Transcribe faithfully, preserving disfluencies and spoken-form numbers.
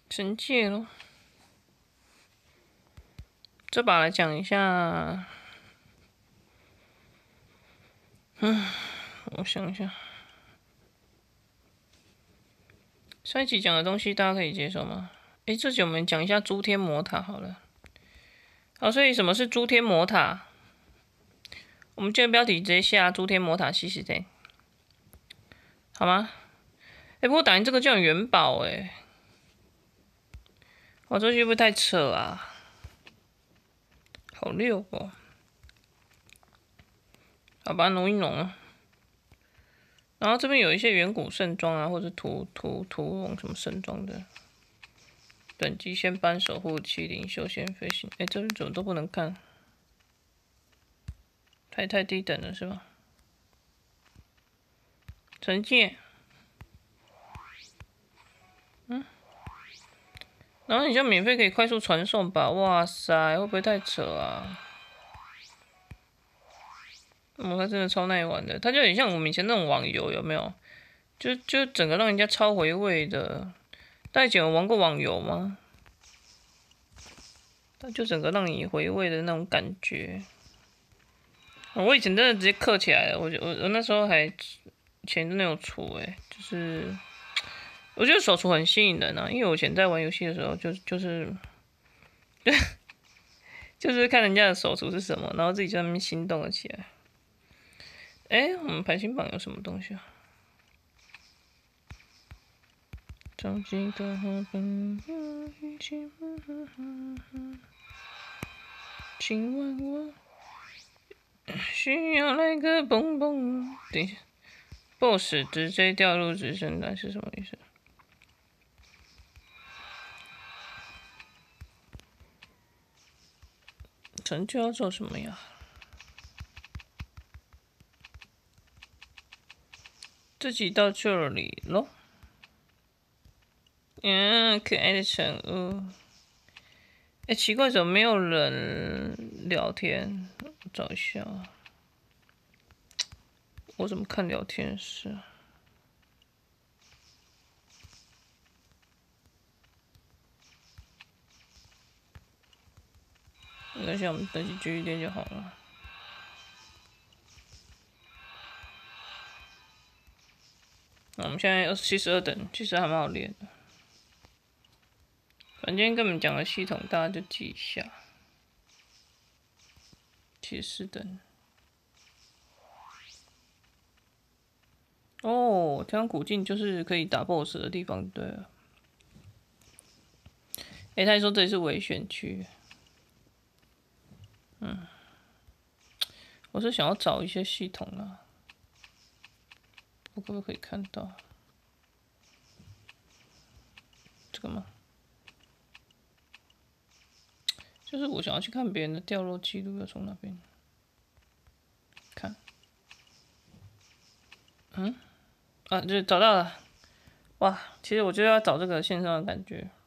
神界咯。这把来讲一下，嗯，我想一下，上一集讲的东西大家可以接受吗？诶，这集我们讲一下诸天魔塔好了。好，所以什么是诸天魔塔？我们这个标题直接下诸天魔塔西西的，好吗？哎、欸，不过打赢这个叫元宝哎、欸，我这句会不会太扯啊？好溜哦，好吧，弄一弄啊。然后这边有一些远古圣装啊，或者屠屠屠龙什么圣装的。等级先班守护麒麟修仙飞行，哎、欸，这边怎么都不能看？太太低等了是吧？惩戒，嗯，然后你就免费可以快速传送吧？哇塞，会不会太扯啊？嗯，它真的超耐玩的，它就很像我们以前那种网游，有没有？就就整个让人家超回味的。大家以前有玩过网游吗？它就整个让你回味的那种感觉。我以前真的直接氪起来了，我我我那时候还钱真的有储哎，就是我觉得手储很吸引人啊，因为我以前在玩游戏的时候就就是就是看人家的手储是什么，然后自己在那边心动了起来。哎、欸，我们排行榜有什么东西啊？着急的和奔波一起，今晚我需要来个蹦蹦。等一下 ，boss 直接掉入直升弹是什么意思？成就要做什么呀？这集到这里咯。嗯，可爱的宠物。哎、欸，奇怪，怎么没有人聊天？我找一下，我怎么看聊天室？没关系，我们等级继续练就好了。那我们现在二七十二等，其实还蛮好练的。反正今天跟你们讲的系统，大家就记一下。七十等。哦，天阳古境就是可以打 B O S S 的地方，对了。哎、欸，他说这里是微选区。嗯，我是想要找一些系统啊，我可不可以看到这个吗？就是我想要去看别人的掉落记录，要从哪边看？嗯，啊，就找到了。哇，其实我就要找这个线上的感觉。